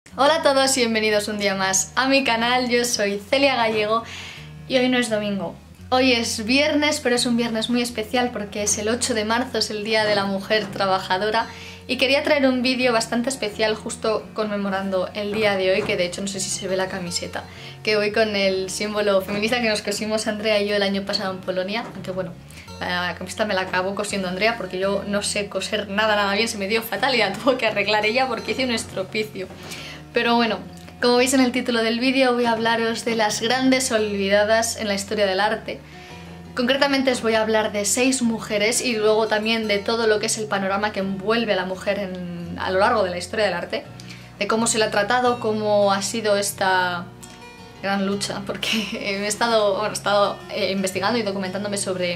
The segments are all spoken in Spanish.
Hola a todos y bienvenidos un día más a mi canal. Yo soy Celia Gallego y hoy no es domingo. Hoy es viernes, pero es un viernes muy especial porque es el 8 de marzo, es el Día de la Mujer Trabajadora y quería traer un vídeo bastante especial justo conmemorando el día de hoy, que de hecho no sé si se ve la camiseta, que voy con el símbolo feminista que nos cosimos Andrea y yo el año pasado en Polonia, aunque bueno, la camiseta me la acabó cosiendo Andrea porque yo no sé coser nada bien, se me dio fatal y la tuvo que arreglar ella porque hice un estropicio. Pero bueno, como veis en el título del vídeo voy a hablaros de las grandes olvidadas en la historia del arte. Concretamente os voy a hablar de 6 mujeres y luego también de todo lo que es el panorama que envuelve a la mujer a lo largo de la historia del arte, de cómo se la ha tratado, cómo ha sido esta gran lucha, porque he estado investigando y documentándome sobre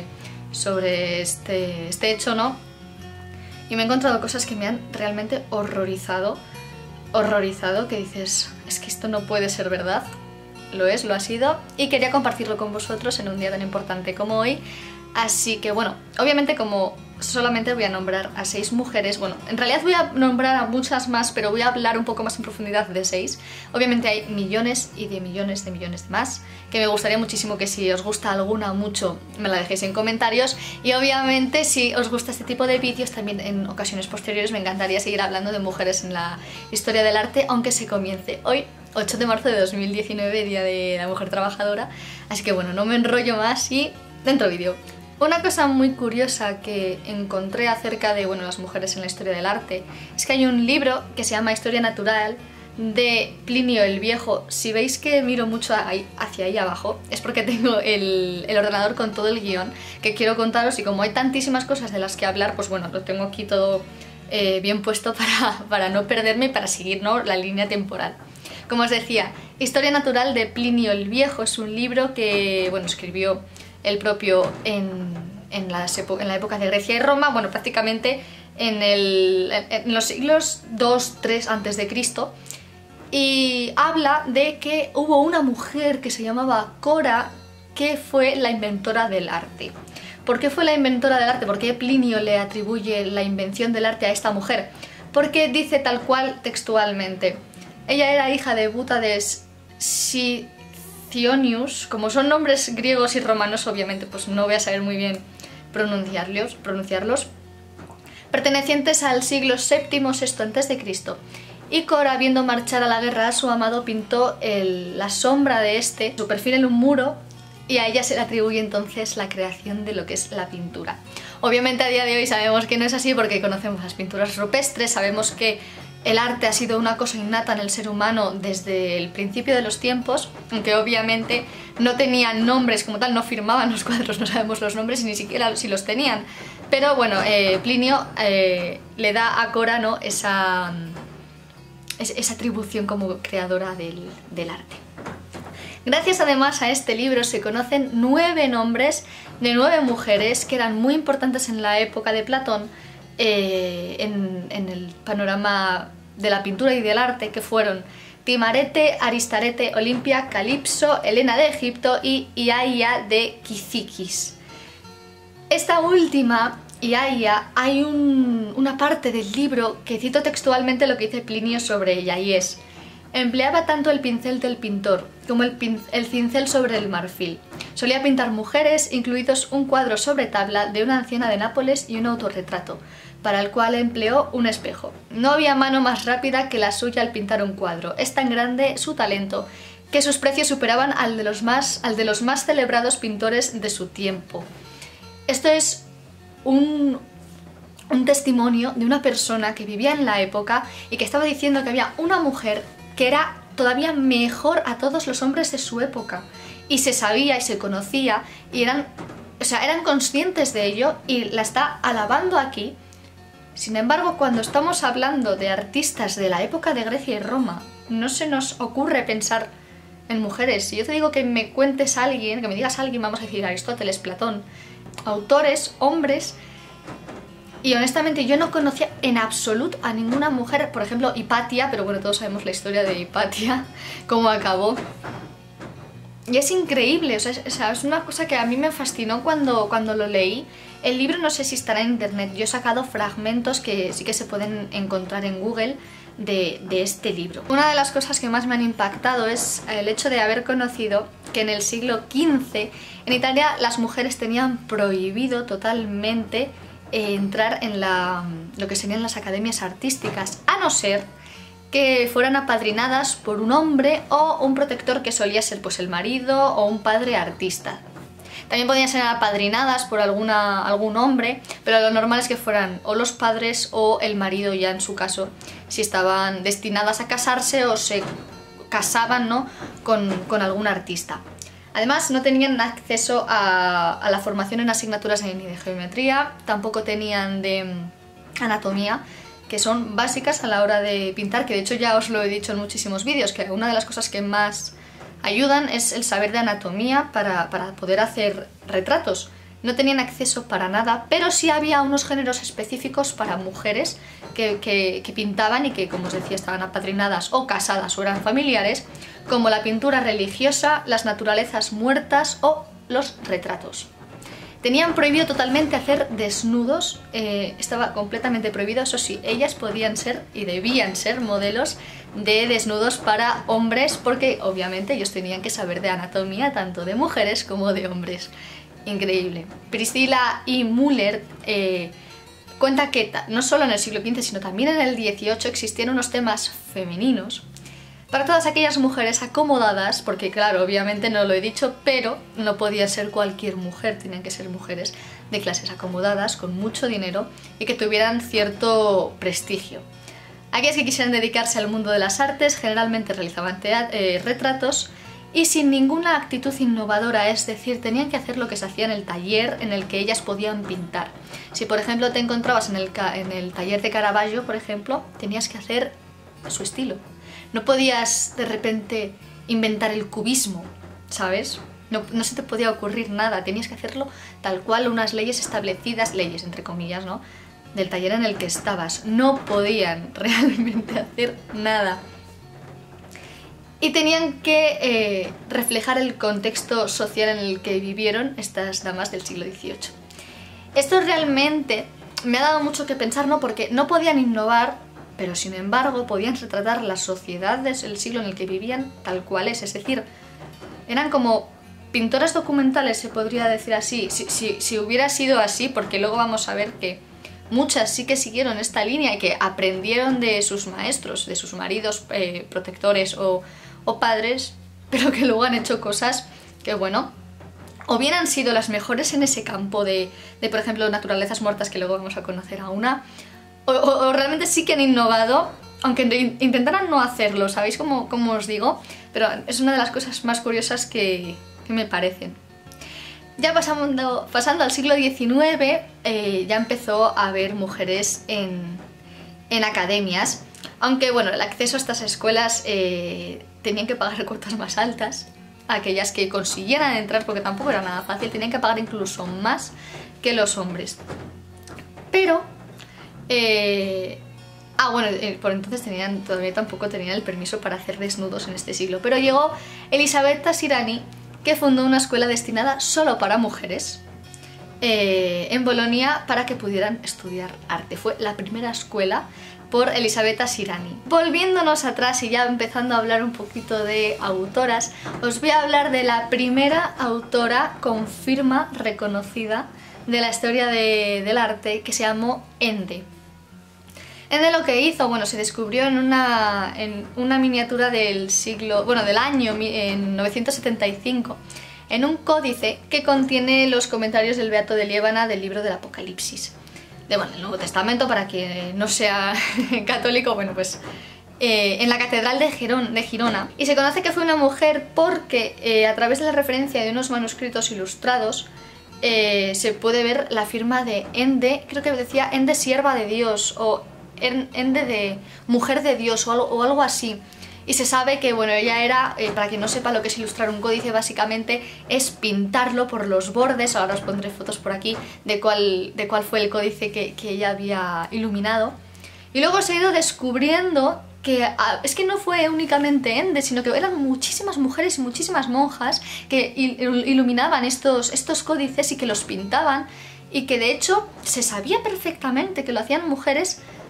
este hecho, ¿no? Y me he encontrado cosas que me han realmente horrorizado, que dices, es que esto no puede ser verdad. Lo es, lo ha sido, y quería compartirlo con vosotros en un día tan importante como hoy. Así que bueno, obviamente como solamente voy a nombrar a 6 mujeres, bueno, en realidad voy a nombrar a muchas más, pero voy a hablar un poco más en profundidad de 6. Obviamente hay millones y de millones de más, que me gustaría muchísimo que si os gusta alguna mucho me la dejéis en comentarios, y obviamente si os gusta este tipo de vídeos también en ocasiones posteriores me encantaría seguir hablando de mujeres en la historia del arte, aunque se comience hoy, 8 de marzo de 2019, Día de la Mujer Trabajadora. Así que bueno, no me enrollo más y dentro vídeo. Una cosa muy curiosa que encontré acerca de las mujeres en la historia del arte es que hay un libro que se llama Historia Natural de Plinio el Viejo. Si veis que miro mucho hacia ahí abajo es porque tengo el ordenador con todo el guión que quiero contaros, y como hay tantísimas cosas de las que hablar, pues bueno, lo tengo aquí todo bien puesto para no perderme y para seguir, ¿no?, la línea temporal. Como os decía, Historia Natural de Plinio el Viejo es un libro que escribió el propio en la época de Grecia y Roma, bueno, prácticamente en los siglos 2-3 a.C., y habla de que hubo una mujer que se llamaba Cora que fue la inventora del arte. ¿Por qué fue la inventora del arte? ¿Por qué Plinio le atribuye la invención del arte a esta mujer? Porque dice tal cual textualmente: ella era hija de Butades Sicionius. Como son nombres griegos y romanos, obviamente pues no voy a saber muy bien pronunciarlos, pertenecientes al siglo VII-VI a.C. Y Cora, viendo marchar a la guerra a su amado, pintó la sombra de su perfil en un muro, y a ella se le atribuye entonces la creación de lo que es la pintura. Obviamente a día de hoy sabemos que no es así porque conocemos las pinturas rupestres, sabemos que el arte ha sido una cosa innata en el ser humano desde el principio de los tiempos, aunque obviamente no tenían nombres como tal, no firmaban los cuadros, no sabemos los nombres y ni siquiera si los tenían. Pero bueno, Plinio le da a Cora, ¿no?, esa atribución como creadora del arte. Gracias además a este libro se conocen 9 nombres de 9 mujeres que eran muy importantes en la época de Platón, en el panorama de la pintura y del arte, que fueron Timarete, Aristarete, Olimpia, Calipso, Helena de Egipto y Iaia de Cyzicus. Esta última, Iaia, hay una parte del libro que cito textualmente lo que dice Plinio sobre ella, y es: empleaba tanto el pincel del pintor como el cincel sobre el marfil. Solía pintar mujeres, incluidos un cuadro sobre tabla de una anciana de Nápoles y un autorretrato, para el cual empleó un espejo. No había mano más rápida que la suya al pintar un cuadro. Es tan grande su talento que sus precios superaban al de los más celebrados pintores de su tiempo. Esto es un testimonio de una persona que vivía en la época y que estaba diciendo que había una mujer que era todavía mejor a todos los hombres de su época, y se sabía y se conocía y eran conscientes de ello, y la está alabando aquí. Sin embargo, cuando estamos hablando de artistas de la época de Grecia y Roma, no se nos ocurre pensar en mujeres. Si yo te digo que me cuentes a alguien, que me digas a alguien, vamos a decir Aristóteles, Platón, autores, hombres. Y honestamente yo no conocía en absoluto a ninguna mujer, por ejemplo Hipatia, pero bueno, todos sabemos la historia de Hipatia, cómo acabó. Y es increíble, o sea, es una cosa que a mí me fascinó cuando lo leí. El libro no sé si estará en internet, yo he sacado fragmentos que sí que se pueden encontrar en Google, de este libro. Una de las cosas que más me han impactado es el hecho de haber conocido que en el siglo XV en Italia las mujeres tenían prohibido totalmente entrar en lo que serían las academias artísticas, a no ser que fueran apadrinadas por un hombre o un protector que solía ser pues el marido o un padre artista. También podían ser apadrinadas por algún hombre, pero lo normal es que fueran o los padres o el marido, ya en su caso, si estaban destinadas a casarse o se casaban, ¿no?, con algún artista. Además, no tenían acceso a la formación en asignaturas ni de geometría, tampoco tenían de anatomía, que son básicas a la hora de pintar, que de hecho ya os lo he dicho en muchísimos vídeos, que una de las cosas que más ayudan es el saber de anatomía para poder hacer retratos. No tenían acceso para nada, pero sí había unos géneros específicos para mujeres que pintaban y que, como os decía, estaban apadrinadas o casadas o eran familiares, como la pintura religiosa, las naturalezas muertas o los retratos. Tenían prohibido totalmente hacer desnudos, estaba completamente prohibido, eso sí, ellas podían ser y debían ser modelos de desnudos para hombres, porque obviamente ellos tenían que saber de anatomía tanto de mujeres como de hombres. Increíble. Priscilla E. Müller cuenta que no solo en el siglo XV, sino también en el XVIII existían unos temas femeninos para todas aquellas mujeres acomodadas, porque claro, obviamente no lo he dicho, pero no podía ser cualquier mujer, tenían que ser mujeres de clases acomodadas, con mucho dinero y que tuvieran cierto prestigio. Aquellas que quisieran dedicarse al mundo de las artes generalmente realizaban retratos y sin ninguna actitud innovadora, es decir, tenían que hacer lo que se hacía en el taller en el que ellas podían pintar. Si por ejemplo te encontrabas en el taller de Caravaggio, por ejemplo, tenías que hacer su estilo. No podías de repente inventar el cubismo, ¿sabes? No se te podía ocurrir nada, tenías que hacerlo tal cual, unas leyes establecidas, leyes entre comillas, ¿no?, del taller en el que estabas. No podían realmente hacer nada. Y tenían que reflejar el contexto social en el que vivieron estas damas del siglo XVIII. Esto realmente me ha dado mucho que pensar, ¿no?, porque no podían innovar, pero sin embargo podían retratar la sociedad del siglo en el que vivían tal cual es decir, eran como pintoras documentales, se podría decir así, si hubiera sido así, porque luego vamos a ver que muchas sí que siguieron esta línea y que aprendieron de sus maestros, de sus maridos protectores o padres, pero que luego han hecho cosas que, bueno, o bien han sido las mejores en ese campo de por ejemplo, naturalezas muertas, que luego vamos a conocer a una, o realmente sí que han innovado, aunque intentaran no hacerlo, ¿sabéis cómo os digo? Pero es una de las cosas más curiosas que me parecen. Ya pasando al siglo XIX, ya empezó a haber mujeres en academias, aunque bueno, el acceso a estas escuelas tenían que pagar cuotas más altas, aquellas que consiguieran entrar, porque tampoco era nada fácil, tenían que pagar incluso más que los hombres. Pero por entonces todavía tampoco tenían el permiso para hacer desnudos en este siglo, pero llegó Elisabetta Sirani, que fundó una escuela destinada solo para mujeres en Bolonia para que pudieran estudiar arte. Fue la primera escuela por Elisabetta Sirani. Volviéndonos atrás y ya empezando a hablar un poquito de autoras, os voy a hablar de la primera autora con firma reconocida de la historia del arte, que se llamó Ende. Ende lo que hizo, bueno, se descubrió en una miniatura del año 975, en un códice que contiene los comentarios del Beato de Liébana del libro del Apocalipsis. El Nuevo Testamento, para quien no sea católico, bueno, pues en la Catedral de Girona. Y se conoce que fue una mujer porque a través de la referencia de unos manuscritos ilustrados se puede ver la firma de Ende, creo que decía Ende sierva de Dios o Ende de mujer de Dios o algo así. Y se sabe que, bueno, ella era, para quien no sepa lo que es ilustrar un códice, básicamente es pintarlo por los bordes. Ahora os pondré fotos por aquí de cuál fue el códice que ella había iluminado. Y luego se ha ido descubriendo que es que no fue únicamente Ende, sino que eran muchísimas mujeres y muchísimas monjas que iluminaban estos códices y que los pintaban, y que de hecho se sabía perfectamente que lo hacían mujeres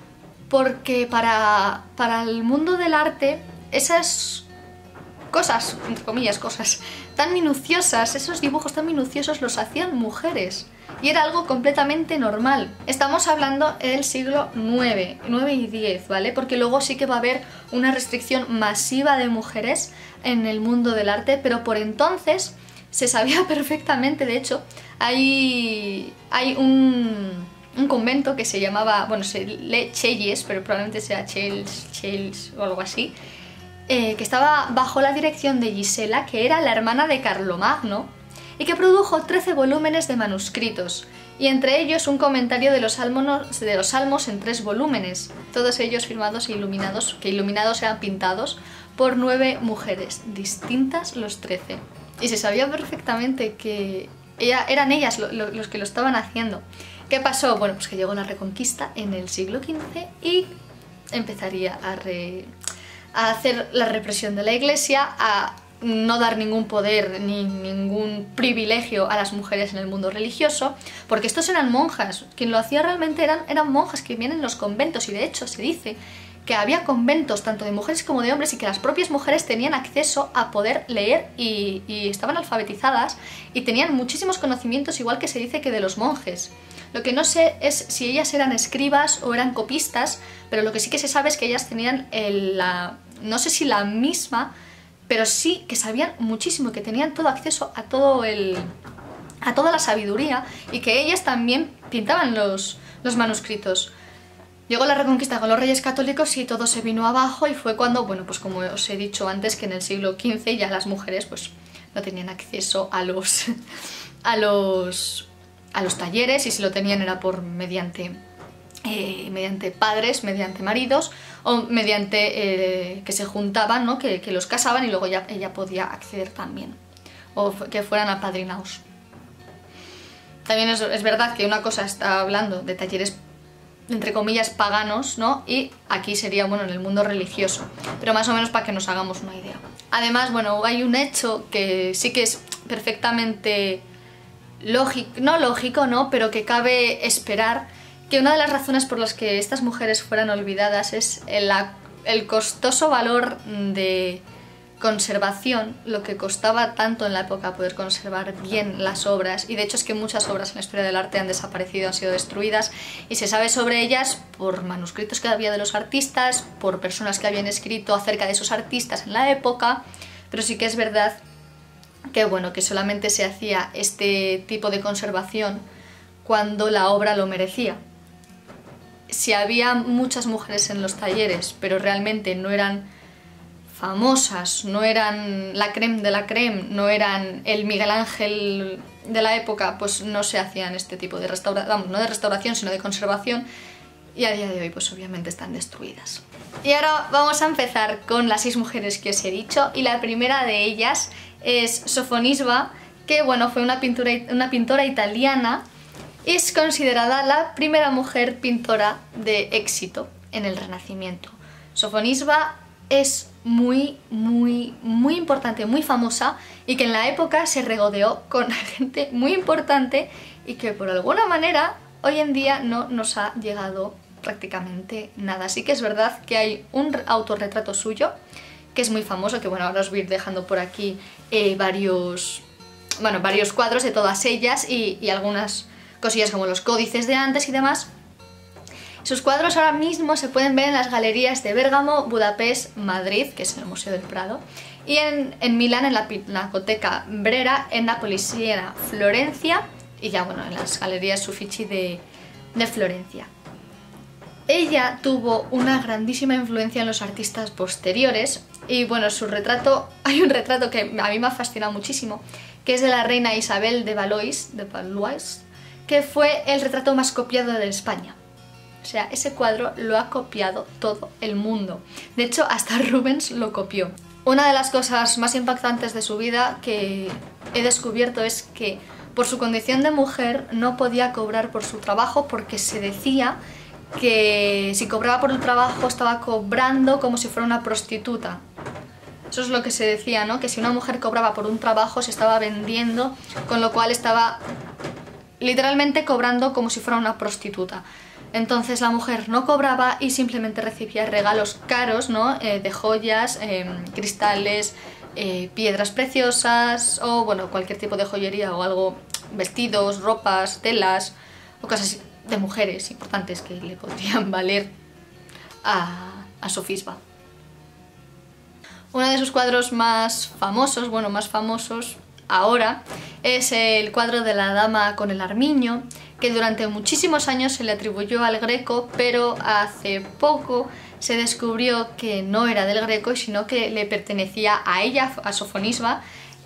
porque para el mundo del arte esas cosas, entre comillas, cosas tan minuciosas, esos dibujos tan minuciosos los hacían mujeres y era algo completamente normal. Estamos hablando del siglo IX y X, ¿vale? Porque luego sí que va a haber una restricción masiva de mujeres en el mundo del arte, pero por entonces se sabía perfectamente. De hecho, hay un convento que se llamaba, bueno, se lee Chelles, pero probablemente sea Chelles o algo así, que estaba bajo la dirección de Gisela, que era la hermana de Carlomagno, y que produjo 13 volúmenes de manuscritos, y entre ellos un comentario de los salmos en 3 volúmenes, todos ellos firmados e iluminados, que iluminados eran pintados por 9 mujeres, distintas los 13. Y se sabía perfectamente que eran ellas los que lo estaban haciendo. ¿Qué pasó? Bueno, pues que llegó la Reconquista en el siglo XV y empezaría a hacer la represión de la Iglesia, a no dar ningún poder ni ningún privilegio a las mujeres en el mundo religioso, porque estos eran monjas. Quien lo hacía realmente eran monjas que vienen en los conventos, y de hecho se dice que había conventos tanto de mujeres como de hombres y que las propias mujeres tenían acceso a poder leer y estaban alfabetizadas y tenían muchísimos conocimientos, igual que se dice que de los monjes. Lo que no sé es si ellas eran escribas o eran copistas, pero lo que sí que se sabe es que ellas tenían no sé si la misma, pero sí que sabían muchísimo, que tenían todo acceso a toda la sabiduría, y que ellas también pintaban los manuscritos. Llegó la Reconquista con los reyes católicos y todo se vino abajo, y fue cuando, bueno, pues como os he dicho antes, que en el siglo XV ya las mujeres pues no tenían acceso a los talleres, y si lo tenían era mediante padres, mediante maridos, o mediante que se juntaban, ¿no? que los casaban y luego ya ella podía acceder también, o que fueran apadrinados. También es verdad que una cosa está hablando de talleres entre comillas paganos, ¿no? Y aquí sería, bueno, en el mundo religioso, pero más o menos para que nos hagamos una idea. Además, bueno, hay un hecho que sí que es perfectamente lógico, ¿no? Pero que cabe esperar, que una de las razones por las que estas mujeres fueran olvidadas es el costoso valor de conservación, lo que costaba tanto en la época poder conservar bien las obras, y de hecho es que muchas obras en la historia del arte han desaparecido, han sido destruidas, y se sabe sobre ellas por manuscritos que había de los artistas, por personas que habían escrito acerca de esos artistas en la época, pero sí que es verdad que, bueno, que solamente se hacía este tipo de conservación cuando la obra lo merecía. Si había muchas mujeres en los talleres, pero realmente no eran famosas, no eran la crème de la crème, no eran el Miguel Ángel de la época, pues no se hacían este tipo de restauración, vamos, no de restauración, sino de conservación, y a día de hoy pues obviamente están destruidas. Y ahora vamos a empezar con las 6 mujeres que os he dicho, y la primera de ellas es Sofonisba, que bueno, fue una pintora italiana. Es considerada la primera mujer pintora de éxito en el Renacimiento. Sofonisba es muy importante, muy famosa, y que en la época se regodeó con gente muy importante y que por alguna manera hoy en día no nos ha llegado prácticamente nada. Sí que es verdad que hay un autorretrato suyo que es muy famoso, que bueno, ahora os voy a ir dejando por aquí varios cuadros de todas ellas y algunas cosillas como los códices de antes y demás. Sus cuadros ahora mismo se pueden ver en las galerías de Bérgamo, Budapest, Madrid, que es el Museo del Prado, y en Milán, en la Pinacoteca Brera, en Nápoles, Siena, Florencia, y ya bueno, en las galerías Uffizi de Florencia. Ella tuvo una grandísima influencia en los artistas posteriores, y bueno, su retrato, hay un retrato que a mí me ha fascinado muchísimo, que es de la reina Isabel de Valois, que fue el retrato más copiado de España. O sea, ese cuadro lo ha copiado todo el mundo. De hecho, hasta Rubens lo copió. Una de las cosas más impactantes de su vida que he descubierto es que por su condición de mujer no podía cobrar por su trabajo, porque se decía que si cobraba por el trabajo estaba cobrando como si fuera una prostituta. Eso es lo que se decía, ¿no? Que si una mujer cobraba por un trabajo se estaba vendiendo, con lo cual estaba literalmente cobrando como si fuera una prostituta. Entonces la mujer no cobraba y simplemente recibía regalos caros, ¿no? De joyas, cristales, piedras preciosas o bueno, cualquier tipo de joyería o algo, vestidos, ropas, telas o cosas de mujeres importantes que le podrían valer a Sofisba. Uno de sus cuadros más famosos, bueno, más famosos ahora, es el cuadro de la dama con el armiño, que durante muchísimos años se le atribuyó al Greco, pero hace poco se descubrió que no era del Greco, sino que le pertenecía a ella, a Sofonisba,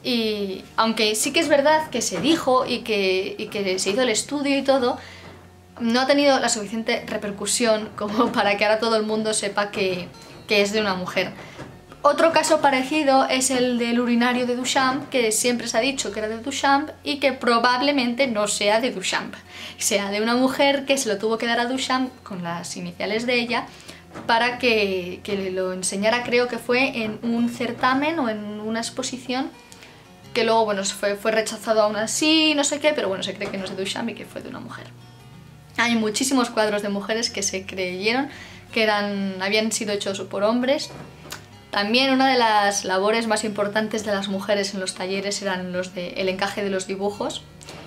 y aunque sí que es verdad que se dijo y que se hizo el estudio y todo, no ha tenido la suficiente repercusión como para que ahora todo el mundo sepa que es de una mujer. Otro caso parecido es el del urinario de Duchamp, que siempre se ha dicho que era de Duchamp y que probablemente no sea de Duchamp, sea de una mujer que se lo tuvo que dar a Duchamp con las iniciales de ella para que lo enseñara, creo que fue en un certamen o en una exposición, que luego bueno, fue rechazado aún así, no sé qué, pero bueno, se cree que no es de Duchamp y que fue de una mujer. Hay muchísimos cuadros de mujeres que se creyeron que habían sido hechos por hombres. También una de las labores más importantes de las mujeres en los talleres eran el encaje de los dibujos,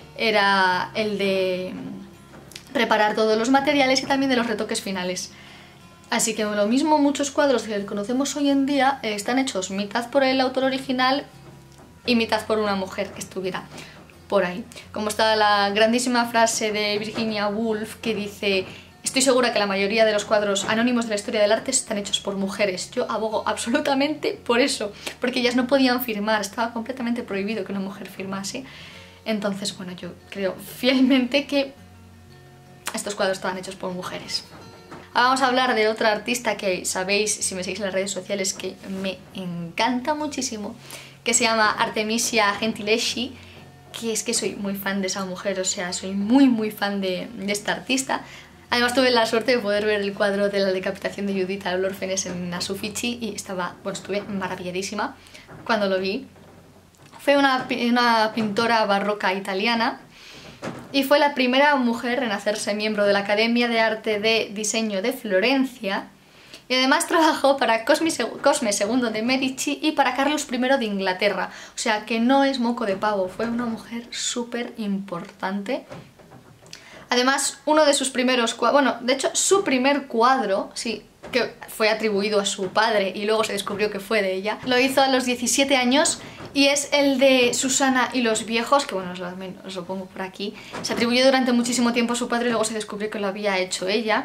era el de preparar todos los materiales y también de los retoques finales. Así que lo mismo, muchos cuadros que conocemos hoy en día están hechos mitad por el autor original y mitad por una mujer que estuviera por ahí. Como está la grandísima frase de Virginia Woolf que dice: estoy segura que la mayoría de los cuadros anónimos de la historia del arte están hechos por mujeres. Yo abogo absolutamente por eso, porque ellas no podían firmar, estaba completamente prohibido que una mujer firmase. Entonces, bueno, yo creo fielmente que estos cuadros estaban hechos por mujeres. Ahora vamos a hablar de otra artista que sabéis, si me seguís en las redes sociales, que me encanta muchísimo, que se llama Artemisia Gentileschi, que es que soy muy fan de esa mujer, o sea, soy muy fan de esta artista. Además tuve la suerte de poder ver el cuadro de la decapitación de Judith a Olorfenes en Uffizi y estuve maravilladísima cuando lo vi. Fue una pintora barroca italiana y fue la primera mujer en hacerse miembro de la Academia de Arte de Diseño de Florencia, y además trabajó para Cosme II de Medici y para Carlos I de Inglaterra, o sea que no es moco de pavo, fue una mujer súper importante. Además, uno de sus primeros cuadros, bueno, de hecho su primer cuadro, sí, que fue atribuido a su padre y luego se descubrió que fue de ella, lo hizo a los 17 años y es el de Susana y los viejos, que bueno, os lo pongo por aquí. Se atribuyó durante muchísimo tiempo a su padre y luego se descubrió que lo había hecho ella.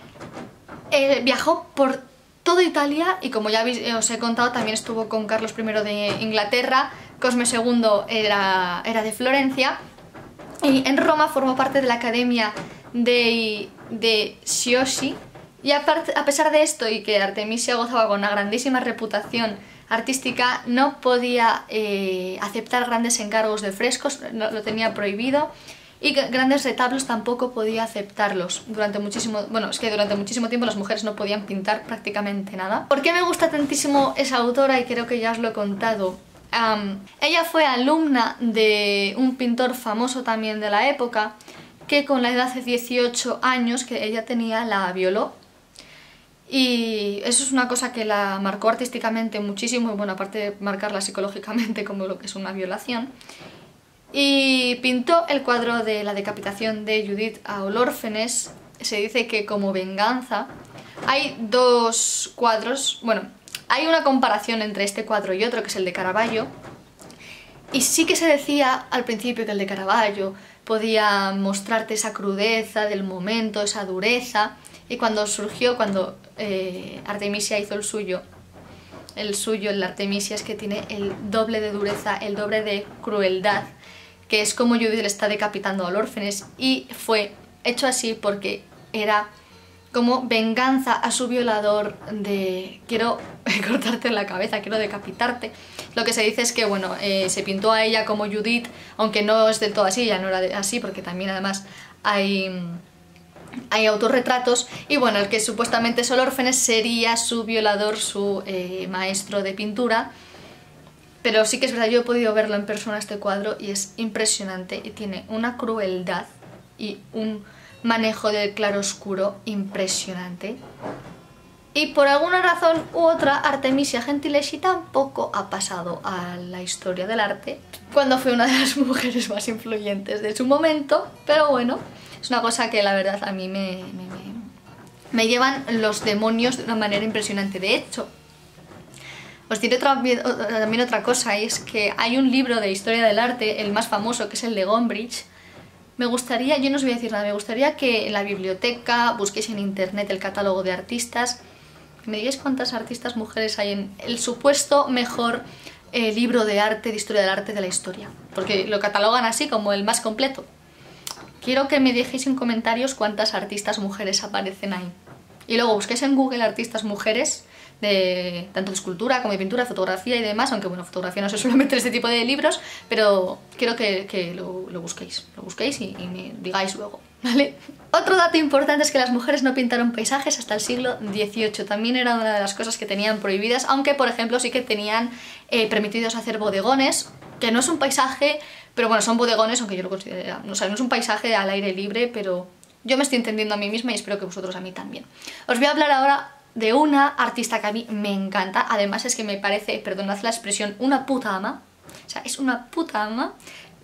Viajó por toda Italia y como ya os he contado, también estuvo con Carlos I de Inglaterra, Cosme II era de Florencia, y en Roma formó parte de la Academia de Sciosci. Y a pesar de esto y que Artemisia gozaba con una grandísima reputación artística, no podía aceptar grandes encargos de frescos, lo tenía prohibido, y grandes retablos tampoco podía aceptarlos. Durante muchísimo tiempo las mujeres no podían pintar prácticamente nada. ¿Por qué me gusta tantísimo esa autora? Y creo que ya os lo he contado. Ella fue alumna de un pintor famoso también de la época, que con la edad de 18 años que ella tenía la violó. Y eso es una cosa que la marcó artísticamente muchísimo, y bueno, aparte de marcarla psicológicamente como lo que es una violación. Y pintó el cuadro de la decapitación de Judith a Olorfenes. Se dice que como venganza hay dos cuadros, bueno, hay una comparación entre este cuadro y otro, que es el de Caravaggio, y sí que se decía al principio que el de Caravaggio podía mostrarte esa crudeza del momento, esa dureza, y cuando Artemisia hizo el suyo, el de Artemisia es que tiene el doble de dureza, el doble de crueldad, que es como Judith le está decapitando a Olorfenes, y fue hecho así porque era como venganza a su violador de quiero cortarte la cabeza, quiero decapitarte. Lo que se dice es que bueno, se pintó a ella como Judith, aunque no es del todo así, ya no era así, porque también además hay autorretratos, y bueno, el que supuestamente es Olorfenes sería su violador, su maestro de pintura. Pero sí que es verdad, yo he podido verlo en persona este cuadro y es impresionante y tiene una crueldad y un manejo del claroscuro impresionante. Y por alguna razón u otra, Artemisia Gentileschi tampoco ha pasado a la historia del arte, cuando fue una de las mujeres más influyentes de su momento, pero bueno, es una cosa que la verdad a mí me llevan los demonios de una manera impresionante. De hecho, os diré también otra cosa, y es que hay un libro de historia del arte, el más famoso, que es el de Gombrich. Me gustaría, yo no os voy a decir nada, me gustaría que en la biblioteca busquéis en internet el catálogo de artistas, que me digáis cuántas artistas mujeres hay en el supuesto mejor libro de arte, de historia del arte de la historia, porque lo catalogan así como el más completo. Quiero que me dejéis en comentarios cuántas artistas mujeres aparecen ahí. Y luego busquéis en Google artistas mujeres, tanto de escultura como de pintura, fotografía y demás, aunque bueno, fotografía no se suele meter este tipo de libros, pero quiero que lo busquéis y me digáis luego, ¿vale? Otro dato importante es que las mujeres no pintaron paisajes hasta el siglo XVIII, también era una de las cosas que tenían prohibidas, aunque por ejemplo sí que tenían permitidos hacer bodegones, que no es un paisaje, pero bueno, son bodegones, aunque yo lo considero, o sea, no es un paisaje al aire libre, pero yo me estoy entendiendo a mí misma y espero que vosotros a mí también. Os voy a hablar ahora de una artista que a mí me encanta, además es que me parece, perdonad la expresión, una puta ama. O sea, es una puta ama,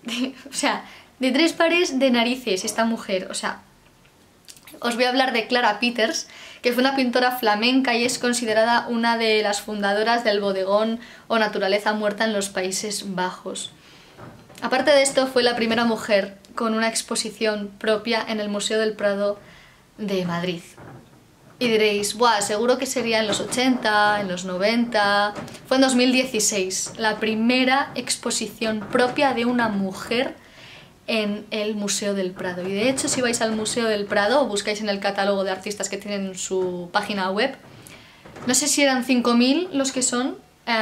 de tres pares de narices esta mujer. O sea, os voy a hablar de Clara Peters, que fue una pintora flamenca y es considerada una de las fundadoras del bodegón o naturaleza muerta en los Países Bajos. Aparte de esto, fue la primera mujer con una exposición propia en el Museo del Prado de Madrid. Y diréis, buah, seguro que sería en los 80, en los 90... Fue en 2016, la primera exposición propia de una mujer en el Museo del Prado. Y de hecho, si vais al Museo del Prado o buscáis en el catálogo de artistas que tienen su página web, no sé si eran 5.000 los que son,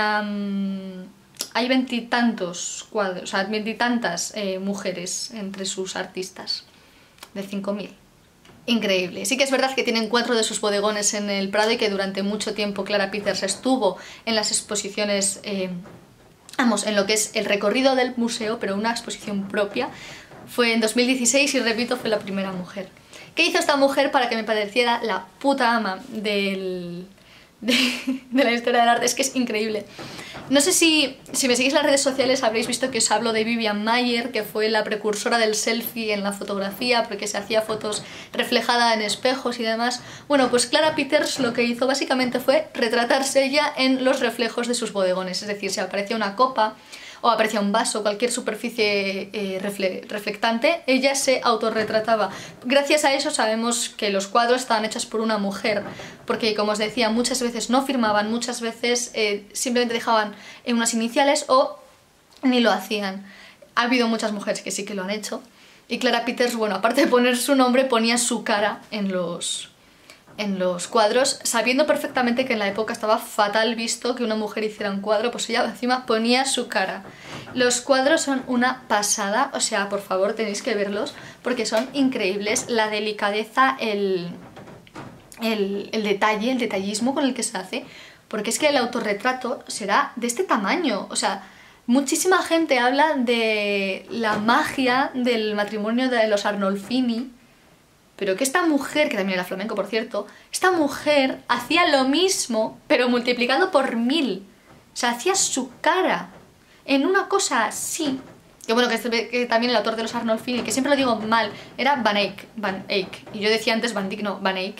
hay veintitantos cuadros, o sea, veintitantas mujeres entre sus artistas, de 5.000. Increíble. Sí que es verdad que tienen 4 de sus bodegones en el Prado y que durante mucho tiempo Clara Peters estuvo en las exposiciones, en lo que es el recorrido del museo, pero una exposición propia. Fue en 2016 y repito, fue la primera mujer. ¿Qué hizo esta mujer para que me pareciera la puta ama de la historia del arte? Es que es increíble. No sé si me seguís en las redes sociales habréis visto que os hablo de Vivian Maier, que fue la precursora del selfie en la fotografía, porque se hacía fotos reflejadas en espejos y demás. Bueno, pues Clara Peters lo que hizo básicamente fue retratarse ella en los reflejos de sus bodegones, es decir, si aparecía una copa o aparecía un vaso, cualquier superficie reflectante, ella se autorretrataba. Gracias a eso sabemos que los cuadros estaban hechos por una mujer, porque como os decía, muchas veces no firmaban, muchas veces simplemente dejaban unas iniciales o ni lo hacían. Ha habido muchas mujeres que sí que lo han hecho, y Clara Peters, bueno, aparte de poner su nombre, ponía su cara en los cuadros, sabiendo perfectamente que en la época estaba fatal visto que una mujer hiciera un cuadro, pues ella encima ponía su cara. Los cuadros son una pasada, o sea, por favor tenéis que verlos porque son increíbles, la delicadeza, el detalle, el detallismo con el que se hace, porque es que el autorretrato será de este tamaño, o sea, muchísima gente habla de la magia del matrimonio de los Arnolfini, pero que esta mujer, que también era flamenco por cierto, esta mujer hacía lo mismo, pero multiplicado por 1000. O sea, hacía su cara en una cosa así. Que bueno, que también el autor de los Arnolfini, que siempre lo digo mal, era Van Eyck. Y yo decía antes Van Dyck, no, Van Eyck.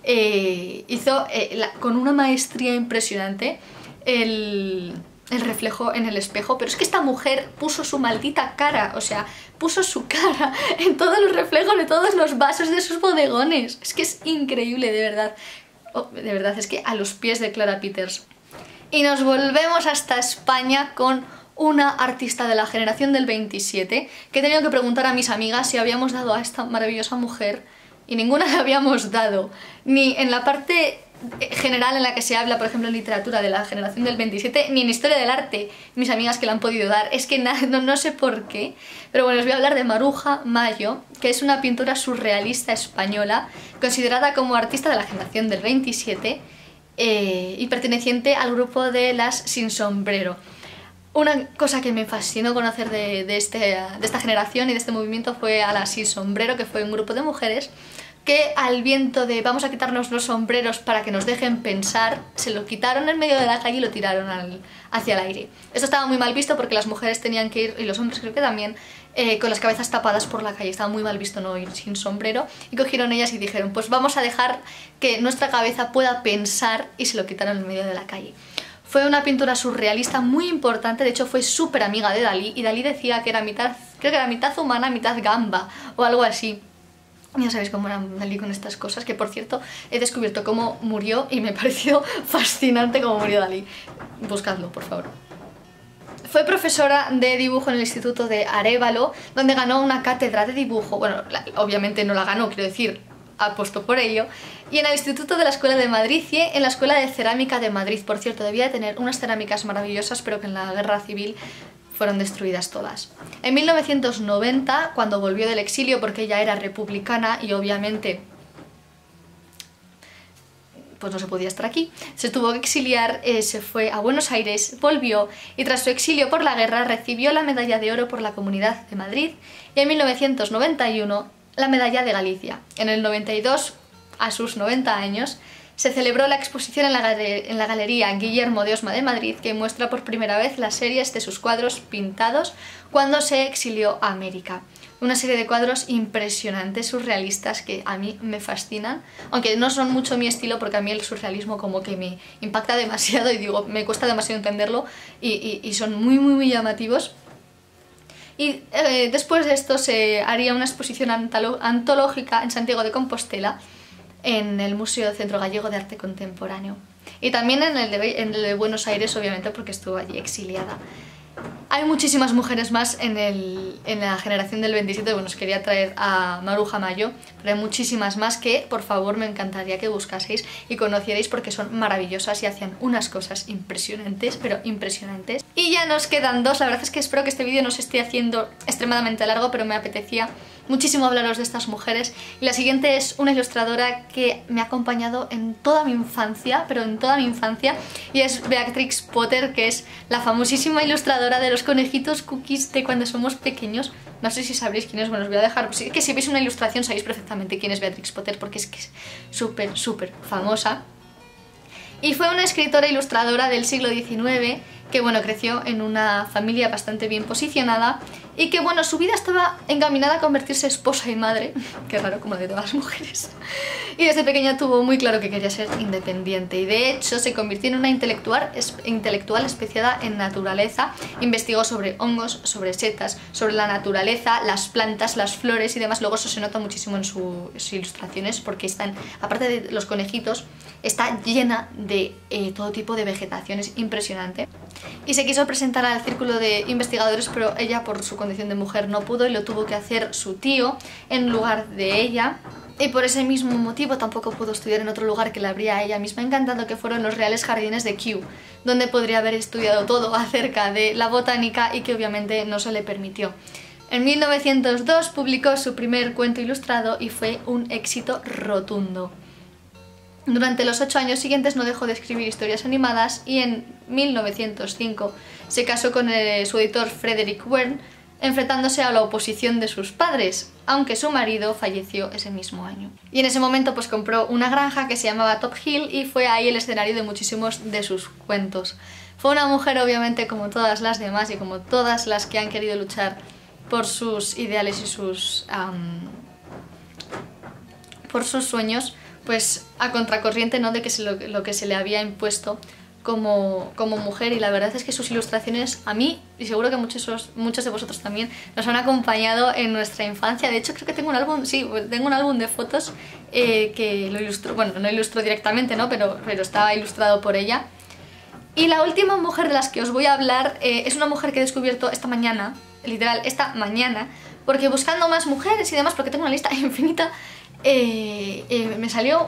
Hizo con una maestría impresionante el reflejo en el espejo, pero es que esta mujer puso su maldita cara, o sea, puso su cara en todos los reflejos de todos los vasos de sus bodegones. Es que es increíble, de verdad. Oh, de verdad, es que a los pies de Clara Peters. Y nos volvemos hasta España con una artista de la generación del 27, que he tenido que preguntar a mis amigas si habíamos dado a esta maravillosa mujer, y ninguna le habíamos dado, ni en la parte general en la que se habla, por ejemplo, en literatura de la generación del 27, ni en historia del arte, mis amigas que la han podido dar. Es que no sé por qué, pero bueno, os voy a hablar de Maruja Mayo, que es una pintora surrealista española, considerada como artista de la generación del 27 y perteneciente al grupo de las Sin Sombrero. Una cosa que me fascinó conocer de esta generación y de este movimiento fue a la Sin Sombrero, que fue un grupo de mujeres que al viento de vamos a quitarnos los sombreros para que nos dejen pensar, se lo quitaron en medio de la calle y lo tiraron hacia el aire. Esto estaba muy mal visto porque las mujeres tenían que ir, y los hombres creo que también, con las cabezas tapadas por la calle. Estaba muy mal visto no ir sin sombrero, y cogieron ellas y dijeron pues vamos a dejar que nuestra cabeza pueda pensar, y se lo quitaron en medio de la calle. Fue una pintura surrealista muy importante, de hecho fue súper amiga de Dalí, y Dalí decía que era mitad, creo que era mitad humana, mitad gamba, o algo así. Ya sabéis cómo era Dalí con estas cosas, que por cierto he descubierto cómo murió y me pareció fascinante cómo murió Dalí. Buscadlo, por favor. Fue profesora de dibujo en el Instituto de Arévalo, donde ganó una cátedra de dibujo. Bueno, obviamente no la ganó, quiero decir, apostó por ello. Y en el Instituto de la Escuela de Madrid y en la Escuela de Cerámica de Madrid. Por cierto, debía de tener unas cerámicas maravillosas, pero que en la Guerra Civil fueron destruidas todas. En 1990, cuando volvió del exilio, porque ella era republicana y obviamente pues no se podía estar aquí, se tuvo que exiliar, se fue a Buenos Aires, volvió y tras su exilio por la guerra recibió la medalla de oro por la Comunidad de Madrid y en 1991 la medalla de Galicia. En el 92, a sus 90 años, se celebró la exposición en la Galería Guillermo de Osma de Madrid, que muestra por primera vez las series de sus cuadros pintados cuando se exilió a América. Una serie de cuadros impresionantes, surrealistas, que a mí me fascinan, aunque no son mucho mi estilo porque a mí el surrealismo como que me impacta demasiado y digo, me cuesta demasiado entenderlo y son muy llamativos. Y después de esto se haría una exposición antológica en Santiago de Compostela, en el Museo Centro Gallego de Arte Contemporáneo. Y también en el de Buenos Aires, obviamente, porque estuvo allí exiliada. Hay muchísimas mujeres más en la generación del 27, bueno, os quería traer a Maruja Mayo, pero hay muchísimas más que, por favor, me encantaría que buscaseis y conocierais porque son maravillosas y hacían unas cosas impresionantes, pero impresionantes. Y ya nos quedan dos, la verdad es que espero que este vídeo no se esté haciendo extremadamente largo, pero me apetecía muchísimo hablaros de estas mujeres. Y la siguiente es una ilustradora que me ha acompañado en toda mi infancia, pero en toda mi infancia, y es Beatrix Potter, que es la famosísima ilustradora de los conejitos cookies de cuando somos pequeños. No sé si sabréis quién es, bueno, os voy a dejar, pues que si veis una ilustración sabéis perfectamente quién es Beatrix Potter, porque es que es súper famosa. Y fue una escritora e ilustradora del siglo XIX que, bueno, creció en una familia bastante bien posicionada y que, bueno, su vida estaba encaminada a convertirse en esposa y madre, qué raro, como la de todas las mujeres. Y desde pequeña tuvo muy claro que quería ser independiente y de hecho se convirtió en una intelectual especiada en naturaleza. Investigó sobre hongos, sobre setas, sobre la naturaleza, las plantas, las flores y demás. Luego eso se nota muchísimo en sus ilustraciones porque están, aparte de los conejitos, está llena de todo tipo de vegetación, es impresionante. Y se quiso presentar al círculo de investigadores, pero ella por su condición de mujer no pudo y lo tuvo que hacer su tío en lugar de ella. Y por ese mismo motivo tampoco pudo estudiar en otro lugar que le habría a ella misma encantado, que fueron los Reales Jardines de Kew, donde podría haber estudiado todo acerca de la botánica y que obviamente no se le permitió. En 1902 publicó su primer cuento ilustrado y fue un éxito rotundo. Durante los 8 años siguientes no dejó de escribir historias animadas y en 1905 se casó con su editor Frederick Wern, enfrentándose a la oposición de sus padres, aunque su marido falleció ese mismo año. Y en ese momento pues compró una granja que se llamaba Top Hill y fue ahí el escenario de muchísimos de sus cuentos. Fue una mujer obviamente como todas las demás y como todas las que han querido luchar por sus ideales y por sus sueños, pues a contracorriente, ¿no?, de que lo que se le había impuesto como mujer. Y la verdad es que sus ilustraciones a mí, y seguro que muchos de vosotros también, nos han acompañado en nuestra infancia. De hecho creo que tengo un álbum, sí, tengo un álbum de fotos que lo ilustró, bueno, no ilustró directamente, ¿no?, pero estaba ilustrado por ella. Y la última mujer de las que os voy a hablar es una mujer que he descubierto esta mañana, literal esta mañana, porque buscando más mujeres y demás, porque tengo una lista infinita, me salió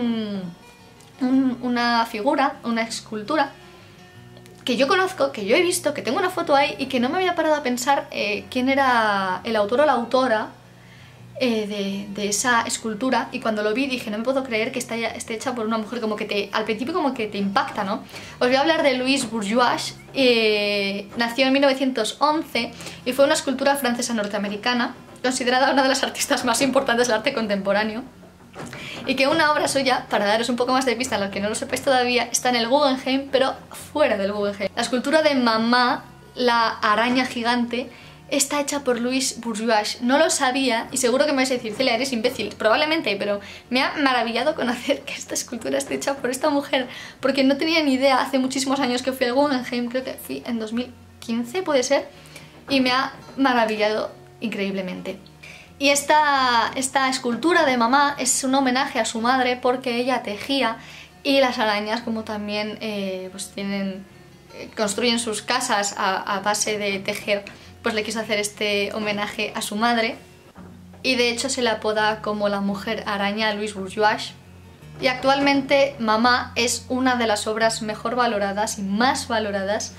una figura, una escultura que yo conozco, que yo he visto, que tengo una foto ahí y que no me había parado a pensar quién era el autor o la autora, de esa escultura, y cuando lo vi dije, no me puedo creer que esté hecha por una mujer, como que al principio como que te impacta, ¿no? Os voy a hablar de Louise Bourgeois. Nació en 1911 y fue una escultura francesa norteamericana, considerada una de las artistas más importantes del arte contemporáneo, y que una obra suya, para daros un poco más de pista a los que no lo sepáis todavía, está en el Guggenheim, pero fuera del Guggenheim. La escultura de Mamá, la araña gigante, está hecha por Louise Bourgeois. No lo sabía y seguro que me vais a decir, Celia, eres imbécil, probablemente, pero me ha maravillado conocer que esta escultura esté hecha por esta mujer, porque no tenía ni idea. Hace muchísimos años que fui al Guggenheim, creo que fui en 2015, puede ser, y me ha maravillado increíblemente. Y esta escultura de Mamá es un homenaje a su madre, porque ella tejía, y las arañas, como también pues construyen sus casas a base de tejer, pues le quiso hacer este homenaje a su madre, y de hecho se le apoda como la mujer araña a Louise Bourgeois. Y actualmente Mamá es una de las obras mejor valoradas y más valoradas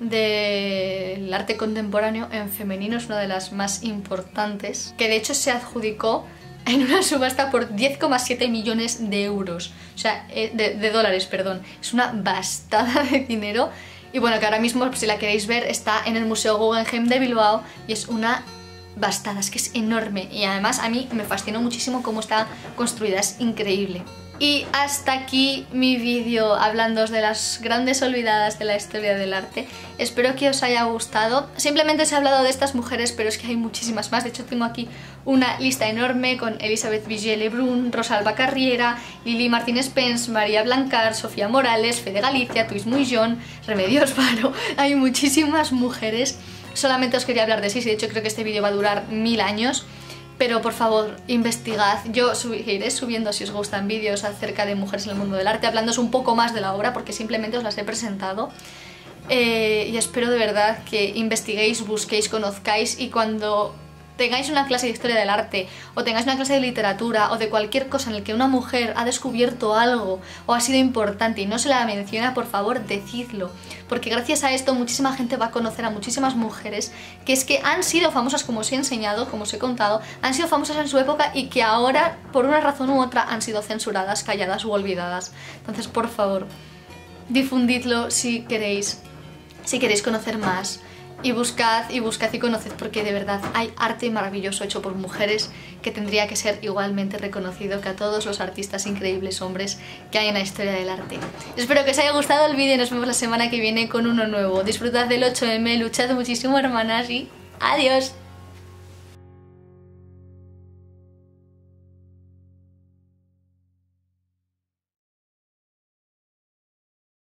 del arte contemporáneo en femenino, es una de las más importantes, que de hecho se adjudicó en una subasta por 10,7 millones de euros, o sea, de dólares, perdón. Es una bastada de dinero. Y bueno, que ahora mismo, si la queréis ver, está en el Museo Guggenheim de Bilbao y es una bastada, es que es enorme. Y además a mí me fascinó muchísimo cómo está construida, es increíble. Y hasta aquí mi vídeo hablándoos de las grandes olvidadas de la historia del arte. Espero que os haya gustado. Simplemente os he hablado de estas mujeres, pero es que hay muchísimas más. De hecho tengo aquí una lista enorme con Elisabeth Vigée-Lebrun, Rosalba Carriera, Lili Martínez Pens, María Blancar, Sofía Morales, Fede Galicia, Tuis Muillón, Remedios Varo. Hay muchísimas mujeres. Solamente os quería hablar de 6 y de hecho creo que este vídeo va a durar 1000 años. Pero por favor, investigad. Yo iré subiendo, si os gustan, vídeos acerca de mujeres en el mundo del arte, hablándoos un poco más de la obra, porque simplemente os las he presentado. Y espero de verdad que investiguéis, busquéis, conozcáis, y cuando tengáis una clase de historia del arte, o tengáis una clase de literatura, o de cualquier cosa en la que una mujer ha descubierto algo, o ha sido importante y no se la menciona, por favor, decidlo. Porque gracias a esto muchísima gente va a conocer a muchísimas mujeres que es que han sido famosas, como os he enseñado, como os he contado, han sido famosas en su época y que ahora, por una razón u otra, han sido censuradas, calladas u olvidadas. Entonces, por favor, difundidlo si queréis conocer más. Y buscad y conoced, porque de verdad hay arte maravilloso hecho por mujeres que tendría que ser igualmente reconocido que a todos los artistas increíbles hombres que hay en la historia del arte. Espero que os haya gustado el vídeo y nos vemos la semana que viene con uno nuevo. Disfrutad del 8M, luchad muchísimo, hermanas, y adiós.